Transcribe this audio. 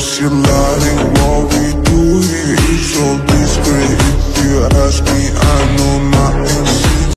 You're lying, what we do here is all this